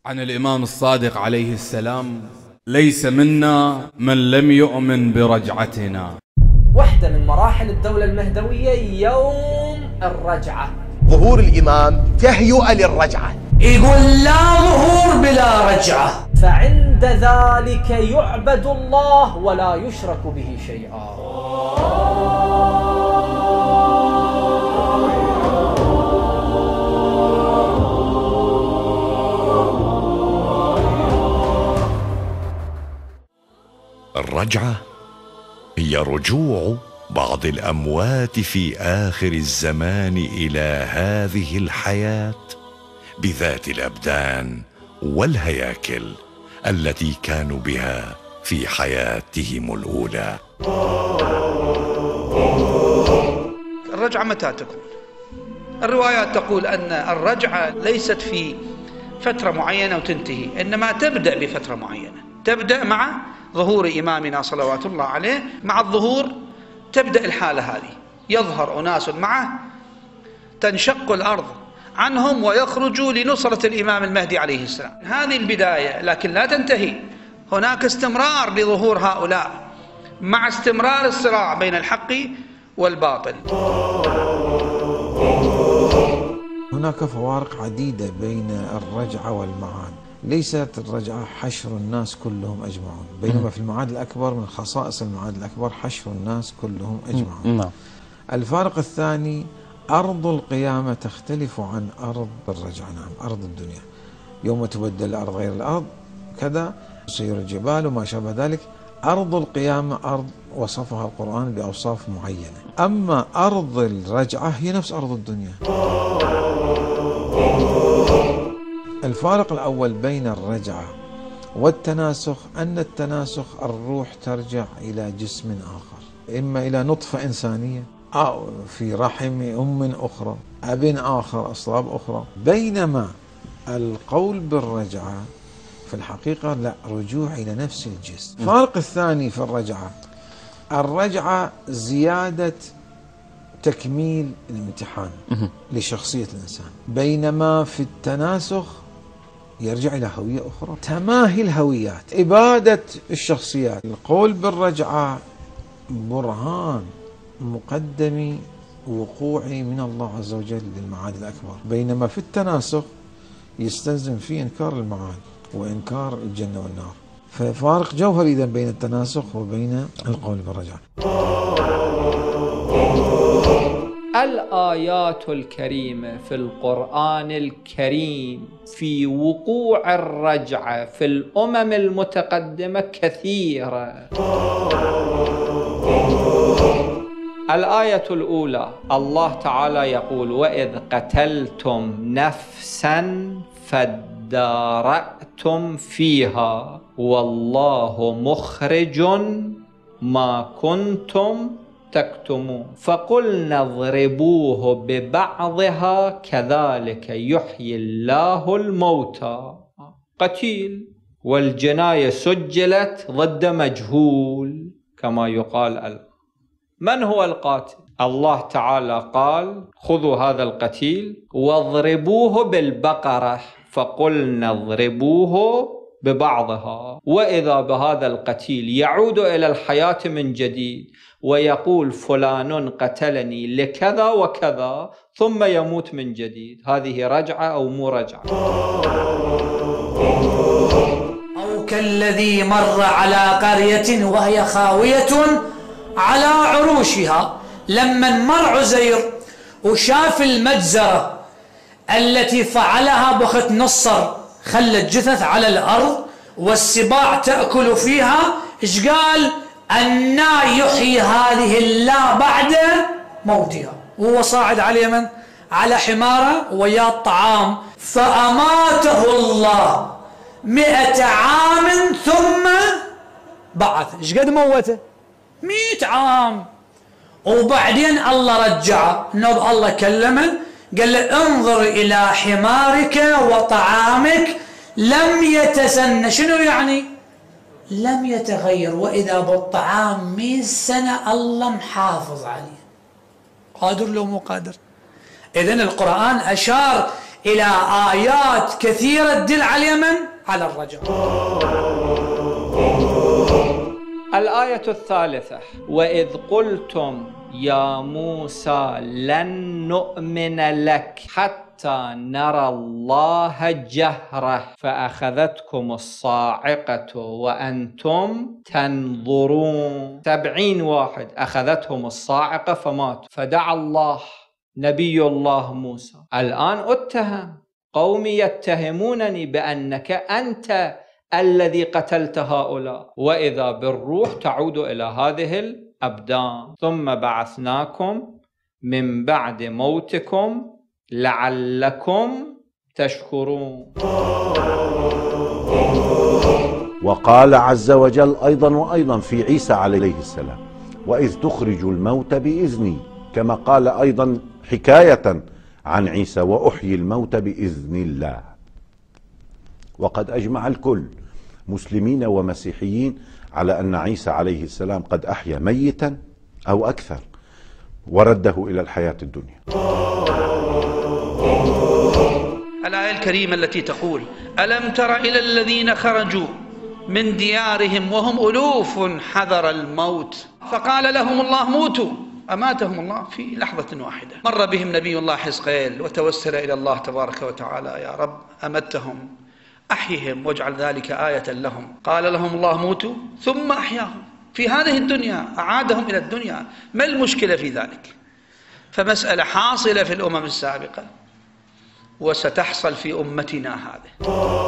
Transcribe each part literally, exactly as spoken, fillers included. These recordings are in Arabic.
عن الإمام الصادق عليه السلام: ليس منا من لم يؤمن برجعتنا. واحدة من مراحل الدولة المهدوية يوم الرجعة، ظهور الإمام تهيئة للرجعة. يقول لا ظهور بلا رجعة، فعند ذلك يعبد الله ولا يشرك به شيئا. الرجعة هي رجوع بعض الأموات في آخر الزمان إلى هذه الحياة بذات الأبدان والهياكل التي كانوا بها في حياتهم الأولى. الرجعة متى تكون؟ الروايات تقول أن الرجعة ليست في فترة معينة وتنتهي، إنما تبدأ بفترة معينة، تبدأ مع ظهور إمامنا صلوات الله عليه. مع الظهور تبدأ الحالة هذه، يظهر أناس معه، تنشق الأرض عنهم ويخرجوا لنصرة الإمام المهدي عليه السلام. هذه البداية، لكن لا تنتهي، هناك استمرار لظهور هؤلاء مع استمرار الصراع بين الحق والباطل. هناك فوارق عديدة بين الرجعة والمعاد. ليست الرجعة حشر الناس كلهم أجمعون، بينما في المعاد الأكبر من خصائص المعاد الأكبر حشر الناس كلهم أجمعون. نعم. الفارق الثاني: أرض القيامة تختلف عن أرض الرجعة. نعم، أرض الدنيا يوم تبدل الأرض غير الأرض كذا، تسير الجبال وما شابه ذلك. أرض القيامة أرض وصفها القرآن بأوصاف معينة، أما أرض الرجعة هي نفس أرض الدنيا. الفارق الأول بين الرجعة والتناسخ أن التناسخ الروح ترجع إلى جسم آخر، إما إلى نطفة إنسانية أو في رحم أم أخرى، أب آخر، أصلاب أخرى. بينما القول بالرجعة في الحقيقة لا، رجوع إلى نفس الجسم. الفارق الثاني في الرجعة: الرجعة زيادة تكميل الامتحان لشخصية الإنسان، بينما في التناسخ يرجع إلى هوية أخرى، تماهي الهويات، إبادة الشخصيات. القول بالرجعة برهان مقدم وقوعي من الله عز وجل للمعاد الأكبر، بينما في التناسخ يستلزم فيه إنكار المعاد وإنكار الجنة والنار. ففارق جوهري إذن بين التناسخ وبين القول بالرجعة. الآيات الكريمة في القرآن الكريم في وقوع الرجعة في الأمم المتقدمة كثيرة. الآية الأولى الله تعالى يقول: وإذ قتلتم نفسا فادارأتم فيها والله مخرج ما كنتم تكتمون فقلنا اضربوه ببعضها كذلك يحيي الله الموتى. قتيل، والجناية سجلت ضد مجهول كما يقال الآن. من هو القاتل؟ الله تعالى قال: خذوا هذا القتيل واضربوه بالبقرة، فقلنا اضربوه ببعضها. وإذا بهذا القتيل يعود إلى الحياة من جديد ويقول فلان قتلني لكذا وكذا، ثم يموت من جديد. هذه رجعة أو مو رجعة؟ أو كالذي مر على قرية وهي خاوية على عروشها، لما مر عزير وشاف المجزرة التي فعلها بخت نصر، خلت جثث على الأرض والسباع تأكل فيها، إيش قال؟ أنا يحيي هذه الله بعد موتها. وهو صاعد على اليمن على حماره ويا الطعام، فأماته الله مئة عام ثم بعث. إيش قد موته؟ مئة عام. وبعدين الله رجعه، نب الله كلمه قال له: انظر إلى حمارك وطعامك لم يتسنى. شنو يعني؟ لم يتغير. وإذا بالطعام مئة سنة الله محافظ عليه. قادر لو مو قادر؟ إذن القرآن أشار إلى آيات كثيرة تدل على اليمن على الرجعة. الآية الثالثة: وإذ قلتم يا موسى لن نؤمن لك حتى نرى الله جهرة فأخذتكم الصاعقة وأنتم تنظرون. سبعين واحد أخذتهم الصاعقة فماتوا، فدعا الله نبي الله موسى. الآن أتهم، قومي يتهمونني بأنك أنت الذي قتلت هؤلاء، وإذا بالروح تعود إلى هذه الأبدان. ثم بعثناكم من بعد موتكم لعلكم تشكرون. وقال عز وجل أيضا وأيضا في عيسى عليه السلام: وإذ تخرج الموت بإذني، كما قال أيضا حكاية عن عيسى: وأحيي الموت بإذن الله. وقد أجمع الكل مسلمين ومسيحيين على أن عيسى عليه السلام قد أحيا ميتا أو أكثر ورده إلى الحياة الدنيا. الآية الكريمة التي تقول: ألم تر إلى الذين خرجوا من ديارهم وهم ألوف حذر الموت فقال لهم الله موتوا، أماتهم الله في لحظة واحدة. مر بهم نبي الله حزقيل وتوسل إلى الله تبارك وتعالى: يا رب أمتهم أحيهم واجعل ذلك آية لهم. قال لهم الله موتوا ثم أحياهم في هذه الدنيا، أعادهم إلى الدنيا. ما المشكلة في ذلك؟ فمسألة حاصلة في الأمم السابقة وستحصل في أمتنا هذه.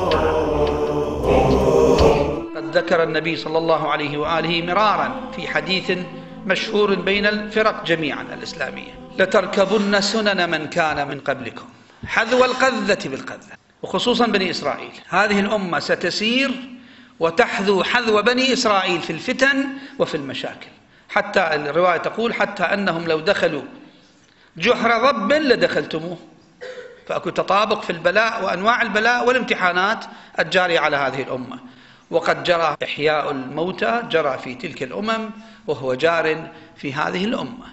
قد ذكر النبي صلى الله عليه وآله مرارا في حديث مشهور بين الفرق جميعا الإسلامية: لتركبن سنن من كان من قبلكم حذو القذة بالقذة، وخصوصا بني إسرائيل. هذه الأمة ستسير وتحذو حذو بني إسرائيل في الفتن وفي المشاكل، حتى الرواية تقول حتى أنهم لو دخلوا جحر ضب لدخلتموه. فأكو تطابق في البلاء وأنواع البلاء والامتحانات الجارية على هذه الأمة. وقد جرى إحياء الموتى جرى في تلك الأمم وهو جار في هذه الأمة.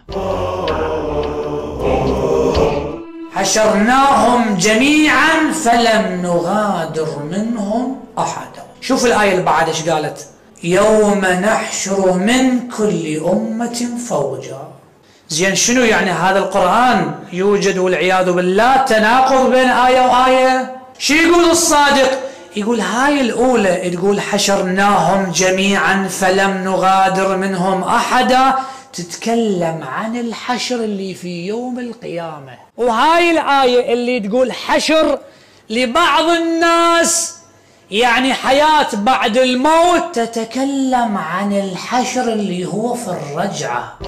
حشرناهم جميعا فلم نغادر منهم أحدا. شوف الآية اللي بعد ايش قالت: يوم نحشر من كل أمة فوجا. زين شنو يعني هذا القرآن يوجد والعياذ بالله تناقض بين آية وآية؟ شو يقول الصادق؟ يقول هاي الأولى تقول حشرناهم جميعا فلم نغادر منهم أحدا، تتكلم عن الحشر اللي في يوم القيامة. وهاي الآية اللي تقول حشر لبعض الناس يعني حياة بعد الموت، تتكلم عن الحشر اللي هو في الرجعة.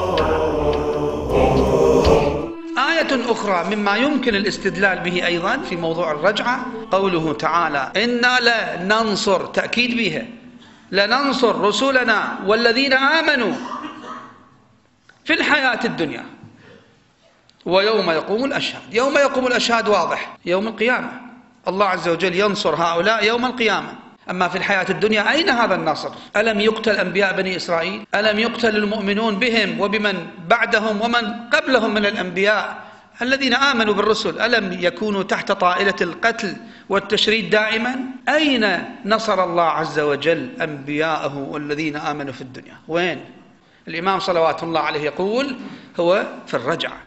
آية أخرى مما يمكن الاستدلال به أيضا في موضوع الرجعة قوله تعالى: إنا لننصر، تأكيد بها، لننصر رسلنا والذين آمنوا في الحياة الدنيا ويوم يقوم الأشهاد. يوم يقوم الأشهاد واضح، يوم القيامة الله عز وجل ينصر هؤلاء يوم القيامة. أما في الحياة الدنيا أين هذا النصر؟ ألم يقتل أنبياء بني إسرائيل؟ ألم يقتل المؤمنون بهم وبمن بعدهم ومن قبلهم من الأنبياء الذين آمنوا بالرسل؟ ألم يكونوا تحت طائلة القتل والتشريد دائما؟ أين نصر الله عز وجل أنبياءه والذين آمنوا في الدنيا؟ وين؟ الإمام صلوات الله عليه يقول هو في الرجعة.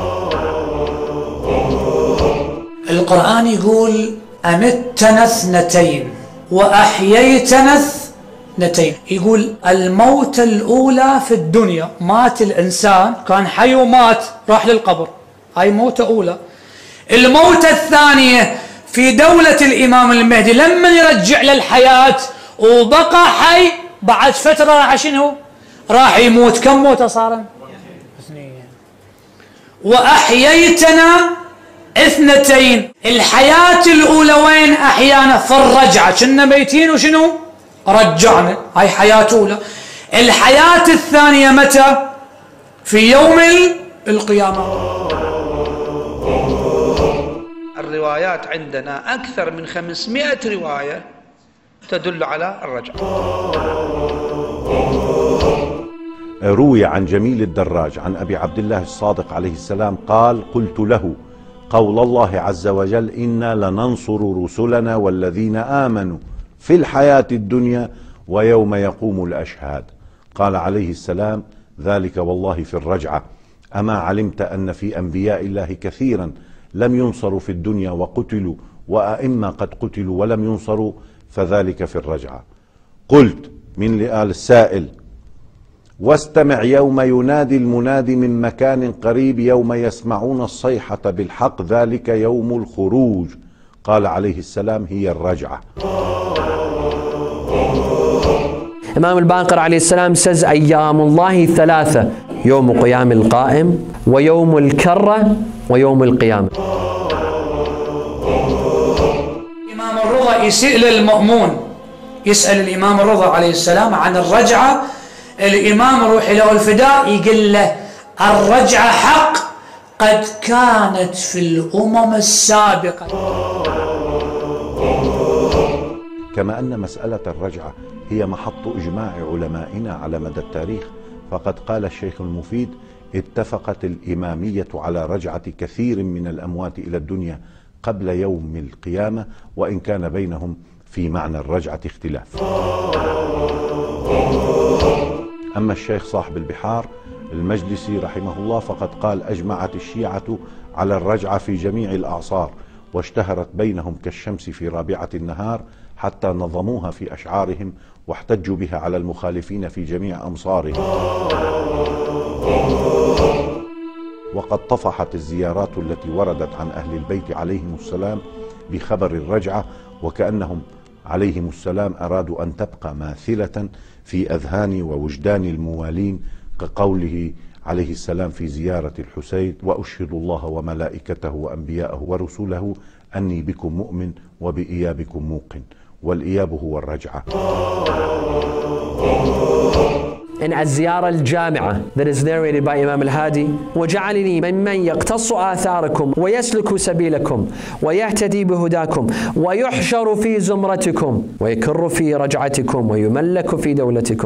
القرآن يقول أمتنا اثنتين وأحييتنا اثنتين. يقول الموت الأولى في الدنيا، مات الإنسان كان حي ومات راح للقبر، هاي موتة أولى. الموتة الثانية في دولة الإمام المهدي لما يرجع للحياة وبقى حي، بعد فترة راح شنو؟ راح يموت. كم موتة صار؟ اثنين. وأحييتنا اثنتين. الحياة الأولى وين أحيانا؟ في الرجعة، كنا ميتين وشنو؟ رجعنا، هاي حياة أولى. الحياة الثانية متى؟ في يوم القيامة. الروايات عندنا أكثر من خمسمائة رواية تدل على الرجعة. روي عن جميل الدراج عن أبي عبد الله الصادق عليه السلام قال: قلت له: قول الله عز وجل: إنا لننصر رسلنا والذين آمنوا في الحياة الدنيا ويوم يقوم الأشهاد. قال عليه السلام: ذلك والله في الرجعة، أما علمت أن في أنبياء الله كثيرا لم ينصروا في الدنيا وقتلوا، وأئمة قد قتلوا ولم ينصروا، فذلك في الرجعة. قلت من لآل السائل: واستمع يوم ينادي المنادي من مكان قريب يوم يسمعون الصيحة بالحق ذلك يوم الخروج. قال عليه السلام: هي الرجعة. إمام الباقر عليه السلام says أيام الله ثلاثة: يوم قيام القائم، ويوم الكرة، ويوم القيامة. الإمام الرضا يسأل للمأمون، يسأل الإمام الرضا عليه السلام عن الرجعة. الإمام روح له الفداء يقول له: الرجعة حق قد كانت في الأمم السابقة. كما أن مسألة الرجعة هي محط إجماع علمائنا على مدى التاريخ، فقد قال الشيخ المفيد: اتفقت الإمامية على رجعة كثير من الأموات إلى الدنيا قبل يوم القيامة، وإن كان بينهم في معنى الرجعة اختلاف. أما الشيخ صاحب البحار المجلسي رحمه الله فقد قال: أجمعت الشيعة على الرجعة في جميع الأعصار، واشتهرت بينهم كالشمس في رابعة النهار، حتى نظموها في أشعارهم واحتجوا بها على المخالفين في جميع أمصارهم. وقد طفحت الزيارات التي وردت عن أهل البيت عليهم السلام بخبر الرجعة، وكأنهم عليهم السلام أرادوا أن تبقى ماثلة في أذهان ووجدان الموالين، كقوله عليه السلام في زيارة الحسين: وأشهد الله وملائكته وأنبياءه ورسله أني بكم مؤمن وبإيابكم موقن. والإياب هو الرجعة. إن الزيارة الجامعة that is narrated by Imam al-Hadi: وجعلني ممن يقتص آثاركم ويسلك سبيلكم ويهتدي بهداكم ويحشر في زمرتكم ويكر في رجعتكم ويملك في دولتكم.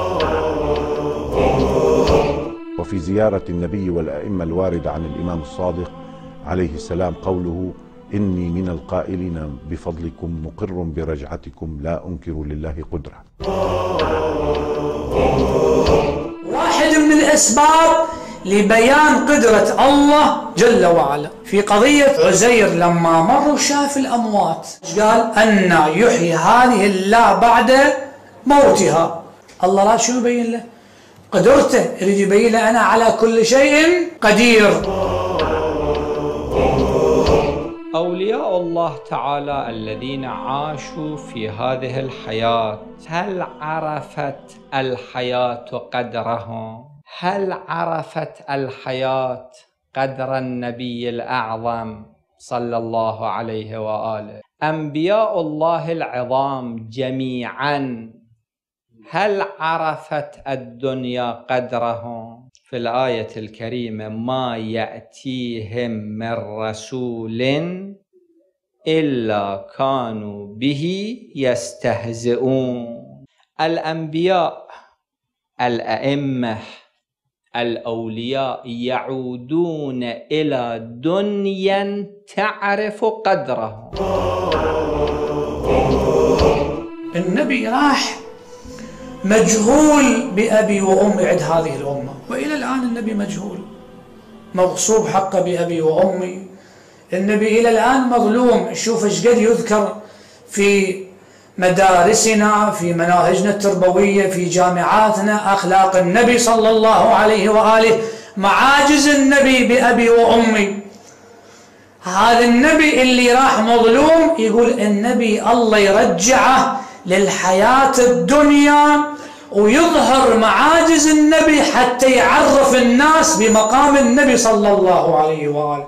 وفي زيارة النبي والأئمة الواردة عن الإمام الصادق عليه السلام قوله: إني من القائلين بفضلكم مقر برجعتكم لا أنكر لله قدرة. واحد من الأسباب لبيان قدرة الله جل وعلا في قضية عزير، لما مر وشاف الأموات قال: أن يحيي هذه الله بعد موتها. الله لا شو يبين له؟ قدرته، يريد يبين له أنا على كل شيء قدير. أولياء الله تعالى الذين عاشوا في هذه الحياة، هل عرفت الحياة قدرهم؟ هل عرفت الحياة قدر النبي الأعظم صلى الله عليه وآله؟ أنبياء الله العظام جميعا هل عرفت الدنيا قدرهم؟ في الآية الكريمة: ما يأتيهم من رسول إلا كانوا به يستهزئون. الأنبياء، الأئمة، الأولياء يعودون إلى دنيا تعرف قدرهم. النبي راح مجهول بأبي وأمي عند هذه الأمة، وإلى الآن النبي مجهول، مغصوب حقه بأبي وأمي. النبي إلى الآن مظلوم. شوف ايش قد يذكر في مدارسنا، في مناهجنا التربوية، في جامعاتنا، أخلاق النبي صلى الله عليه وآله، معاجز النبي بأبي وأمي. هذا النبي اللي راح مظلوم يقول النبي الله يرجعه للحياة الدنيا ويظهر معاجز النبي حتى يعرف الناس بمقام النبي صلى الله عليه وآله.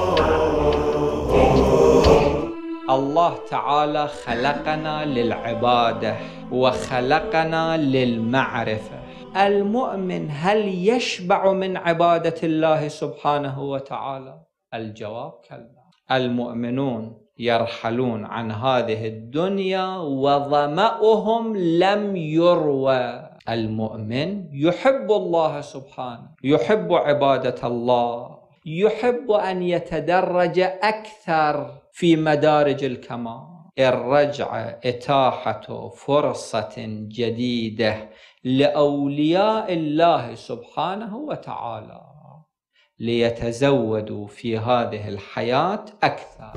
الله تعالى خلقنا للعبادة وخلقنا للمعرفة. المؤمن هل يشبع من عبادة الله سبحانه وتعالى؟ الجواب كلا. المؤمنون يرحلون عن هذه الدنيا وظمأهم لم يروى. المؤمن يحب الله سبحانه، يحب عبادة الله، يحب أن يتدرج أكثر في مدارج الكمال. الرجعة إتاحة فرصة جديدة لأولياء الله سبحانه وتعالى ليتزودوا في هذه الحياة أكثر.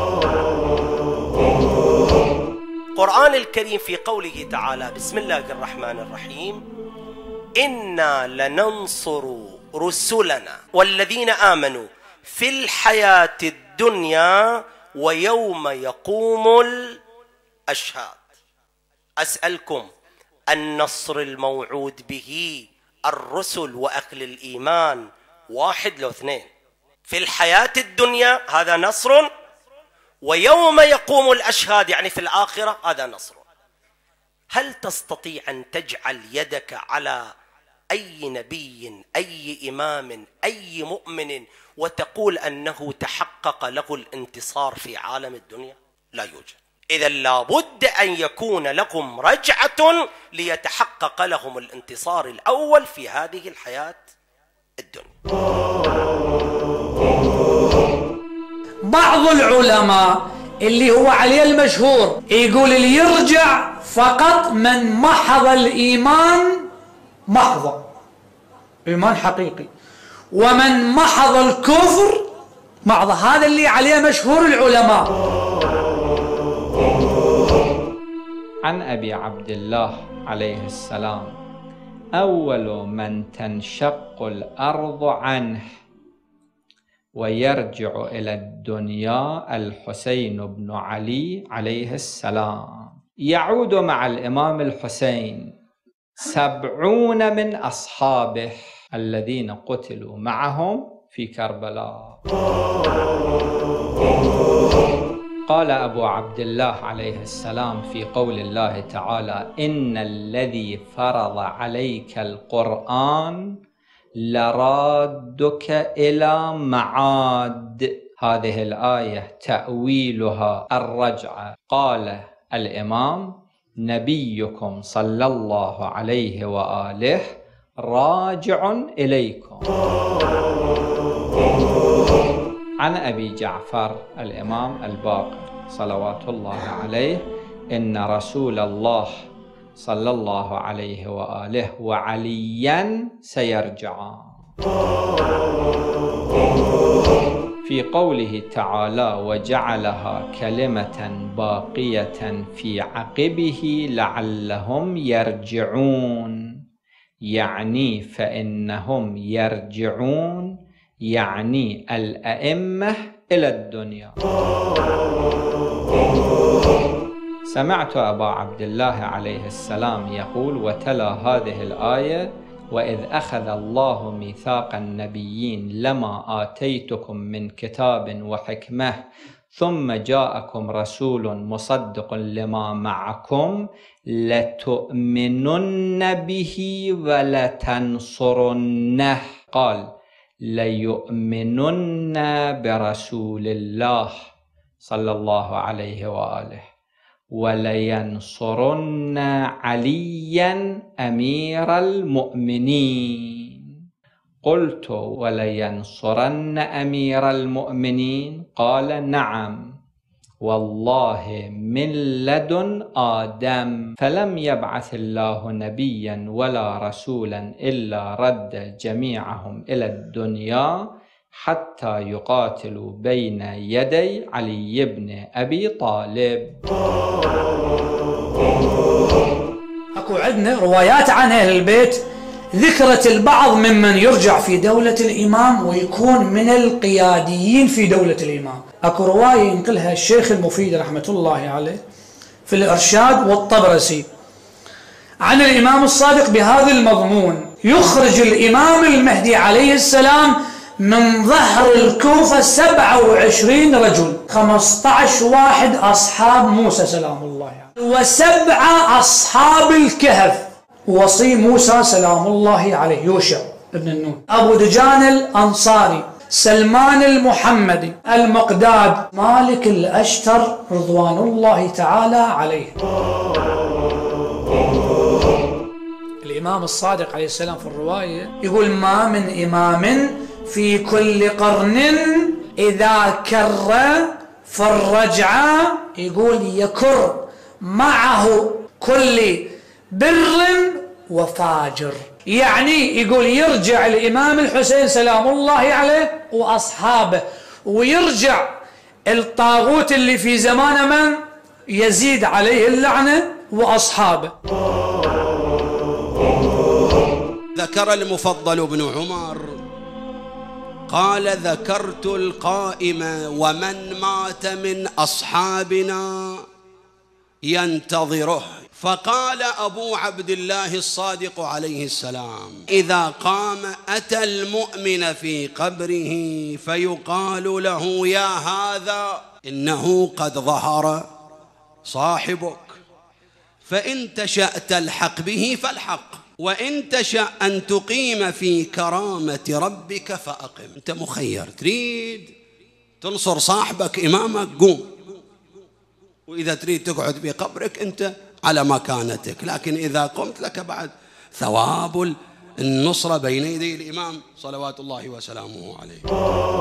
القرآن الكريم في قوله تعالى بسم الله الرحمن الرحيم إنا لننصر رسلنا والذين آمنوا في الحياة الدنيا ويوم يقوم الأشهاد. أسألكم النصر الموعود به الرسل وأهل الإيمان واحد لو اثنين؟ في الحياة الدنيا هذا نصر، ويوم يقوم الأشهاد يعني في الآخرة هذا نصر. هل تستطيع أن تجعل يدك على أي نبي أي إمام أي مؤمن وتقول أنه تحقق له الانتصار في عالم الدنيا؟ لا يوجد. إذا لابد أن يكون لهم رجعة ليتحقق لهم الانتصار الأول في هذه الحياة الدنيا. بعض العلماء اللي هو عليه المشهور يقول اللي يرجع فقط من محض الإيمان محض إيمان حقيقي، ومن محض الكفر محض. هذا اللي عليه مشهور العلماء. عن أبي عبد الله عليه السلام أول من تنشق الأرض عنه ويرجع إلى الدنيا الحسين بن علي عليه السلام. يعود مع الإمام الحسين سبعون من أصحابه الذين قتلوا معهم في كربلاء. قال أبو عبد الله عليه السلام في قول الله تعالى إن الذي فرض عليك القرآن لرادك إلى معاد. هذه الآية تأويلها الرجعة. قال الإمام نبيكم صلى الله عليه وآله راجع إليكم. عن أبي جعفر الإمام الباقر صلوات الله عليه إن رسول الله صلى الله عليه وآله وعليا سيرجعان. في قوله تعالى وجعلها كلمة باقية في عقبه لعلهم يرجعون، يعني فإنهم يرجعون يعني الأئمة إلى الدنيا. سمعت أبا عبد الله عليه السلام يقول وتلا هذه الآية وإذ أخذ الله ميثاق النبيين لما آتيتكم من كتاب وحكمة ثم جاءكم رسول مصدق لما معكم لتؤمنن به ولتنصرنه. قال ليؤمنن برسول الله صلى الله عليه وآله ولينصرن عليا أمير المؤمنين. قلت ولينصرن أمير المؤمنين؟ قال نعم والله من لدن آدم فلم يبعث الله نبيا ولا رسولا إلا رد جميعهم إلى الدنيا حتى يقاتلوا بين يدي علي بن أبي طالب. أكو عندنا روايات عن أهل البيت ذكرت البعض ممن يرجع في دولة الإمام ويكون من القياديين في دولة الإمام. أكو رواية ينقلها الشيخ المفيد رحمة الله عليه في الإرشاد والطبرسي عن الإمام الصادق بهذا المضمون: يخرج الإمام المهدي عليه السلام من ظهر الكوفة سبعة وعشرين رجل، خمسة عشر واحد أصحاب موسى سلام الله عليه، وسبعة أصحاب الكهف وصي موسى سلام الله عليه، يوشع ابن النون، أبو دجان الأنصاري، سلمان المحمدي، المقداد، مالك الأشتر رضوان الله تعالى عليه. الإمام الصادق عليه السلام في الرواية يقول: ما من إمام في كل قرن إذا كر في الرجعة يقول يكر معه كل بر وفاجر. يعني يقول يرجع الإمام الحسين سلام الله عليه وأصحابه، ويرجع الطاغوت اللي في زمان من؟ يزيد عليه اللعنة وأصحابه. ذكر المفضل بن عمر قال ذكرت القائم ومن مات من أصحابنا ينتظره، فقال أبو عبد الله الصادق عليه السلام إذا قام أتى المؤمن في قبره فيقال له يا هذا إنه قد ظهر صاحبك، فإن تشأ تلحق به فالحق، وإن تشأ أن تقيم في كرامة ربك فأقم. أنت مخير، تريد تنصر صاحبك إمامك قوم، وإذا تريد تقعد بقبرك أنت على مكانتك، لكن إذا قمت لك بعد ثواب النصرة بين يدي الإمام صلوات الله وسلامه عليه.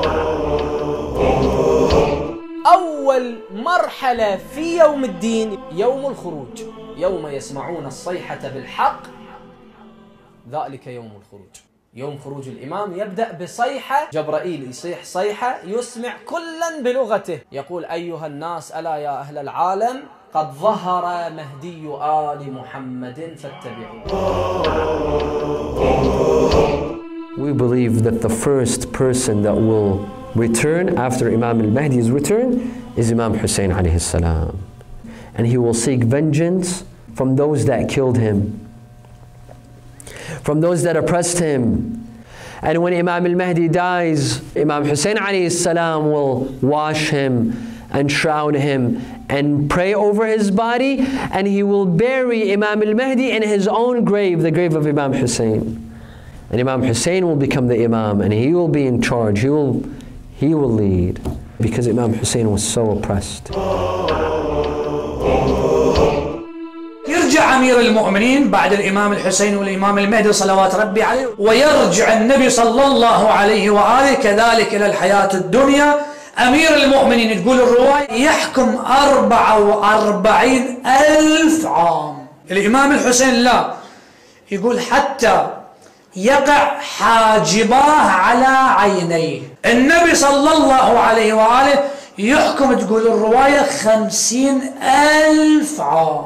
أول مرحلة في يوم الدين يوم الخروج، يوم يسمعون الصيحة بالحق ذلك يوم الخروج. يوم خروج الإمام يبدأ بصيحة، جبرائيل يصيح صيحة يسمع كلا بلغته، يقول أيها الناس ألا يا أهل العالم قد ظهر مهدي آل محمد فاتبعوه. We believe that the first person that will return after Imam al-Mahdi's return is Imam Hussein alayhi salam. And he will seek vengeance from those that killed him, from those that oppressed him. And when Imam al-Mahdi dies, Imam Hussein alayhi salam will wash him and shroud him and pray over his body, and he will bury Imam al-Mahdi in his own grave, the grave of Imam Hussein. And Imam Hussein will become the Imam, and he will be in charge, he will, he will lead, because Imam Hussein was so oppressed. يرجع أمير المؤمنين بعد الإمام الحسين والإمام المهدي صلوات ربي عليه، ويرجع النبي صلى الله عليه وآله كذلك إلى الحياة الدنيا. أمير المؤمنين تقول الرواية يحكم أربعة وأربعين ألف عام. الإمام الحسين لا، يقول حتى يقع حاجباه على عينيه. النبي صلى الله عليه وآله يحكم تقول الرواية خمسين ألف عام.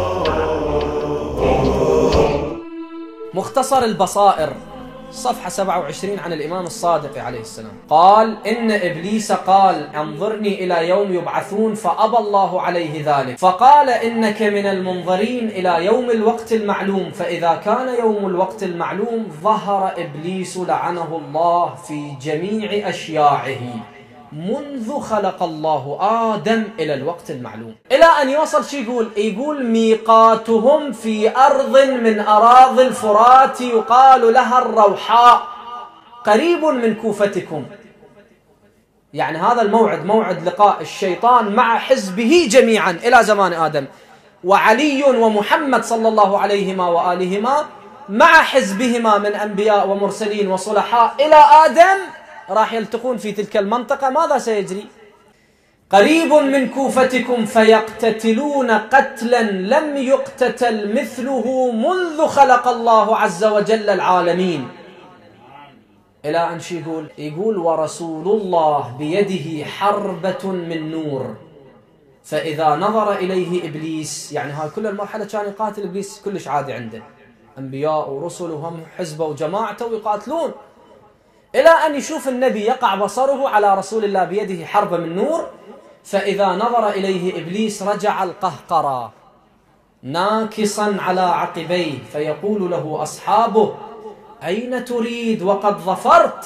مختصر البصائر صفحة سبعة وعشرين عن الإمام الصادق عليه السلام قال إن إبليس قال انظرني إلى يوم يبعثون فأبى الله عليه ذلك، فقال إنك من المنظرين إلى يوم الوقت المعلوم، فإذا كان يوم الوقت المعلوم ظهر إبليس لعنه الله في جميع أشياعه منذ خلق الله آدم إلى الوقت المعلوم، إلى أن يوصل شي يقول يقول ميقاتهم في أرض من أراضي الفرات يقال لها الروحاء قريب من كوفتكم. يعني هذا الموعد موعد لقاء الشيطان مع حزبه جميعا إلى زمان آدم، وعلي ومحمد صلى الله عليهما وآلهما مع حزبهما من أنبياء ومرسلين وصلحاء إلى آدم راح يلتقون في تلك المنطقة. ماذا سيجري؟ قريب من كوفتكم فيقتتلون قتلا لم يقتتل مثله منذ خلق الله عز وجل العالمين. إلى أن شي يقول يقول ورسول الله بيده حربة من نور، فإذا نظر إليه إبليس، يعني هاي كل المرحلة كان يقاتل إبليس كلش عادي عنده، أنبياء ورسل وهم حزبه وجماعته ويقاتلون، إلى أن يشوف النبي يقع بصره على رسول الله بيده حربة من نور، فإذا نظر إليه إبليس رجع القهقرى ناكصا على عقبيه، فيقول له أصحابه أين تريد وقد ظفرت؟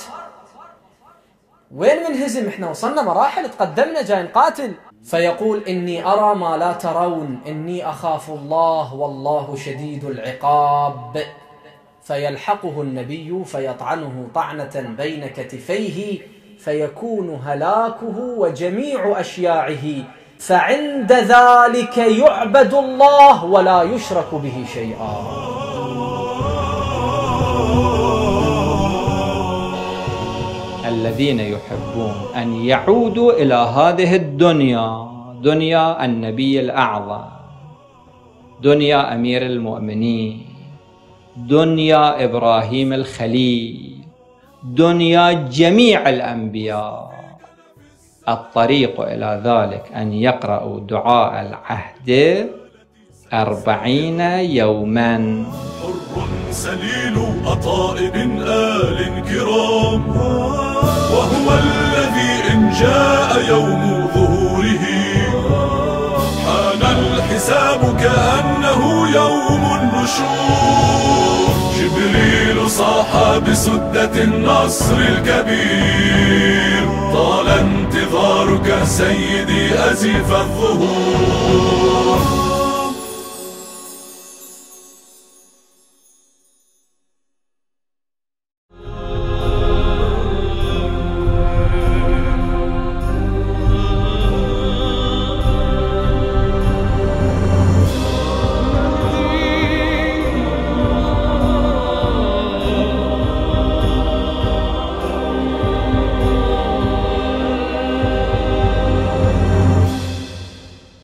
وين منهزم؟ إحنا وصلنا مراحل تقدمنا جاي نقاتل. فيقول إني أرى ما لا ترون، إني أخاف الله والله شديد العقاب. فيلحقه النبي فيطعنه طعنة بين كتفيه فيكون هلاكه وجميع أشياعه، فعند ذلك يعبد الله ولا يشرك به شيئا. الذين يحبون أن يعودوا إلى هذه الدنيا، دنيا النبي الأعظم، دنيا أمير المؤمنين، دنيا إبراهيم الخليل، دنيا جميع الأنبياء. الطريق إلى ذلك أن يقرأوا دعاء العهد أربعين يوما. حر سليل أطائب آل كرام، وهو الذي إن جاء يوم ظهوره حان الحساب كأنه يوم النشور. جبريل صاح بسدة النصر الكبير، طال انتظارك سيدي أزف الظهور.